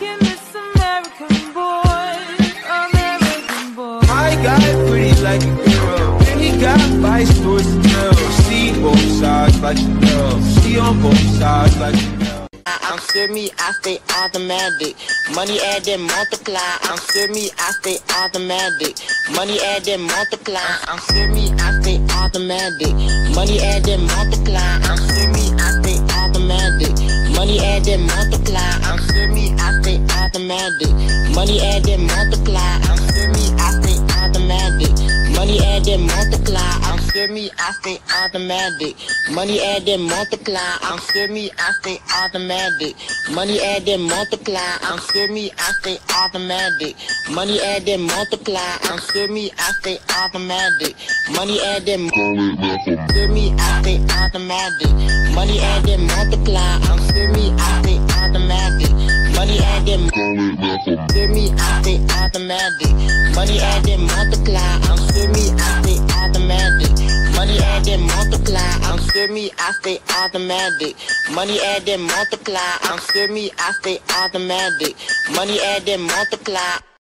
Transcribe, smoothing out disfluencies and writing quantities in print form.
making this American boy, American boy. My guy pretty like a girl, and he got vice towards the girl. See both sides like you know, see on both sides like you know. I'm still me, I stay automatic. Money add and multiply. I'm still me, I stay automatic. Money add and multiply. I'm still me, I stay automatic. Money add and multiply. I'm still me, I stay automatic. Money add and multiply. I'm still me, I stay automatic. Money add and multiply. I'm still me, I stay automatic. Money add and multiply. I'm still me, I stay automatic. Money add and multiply. I'm still me, I stay automatic. Money add and multiply. I'm still me, I stay automatic. Money add and multiply. I'm still me, I stay automatic. Money add and still me, I stay automatic. Money add and multiply. I'm still me, I stay automatic. Money add and still me, I stay automatic. Money add and multiply. I'm still me, I stay automatic. Money add and multiply. I'm still me, I stay automatic. Money add and multiply. I'm still me, I stay automatic. Money add and multiply.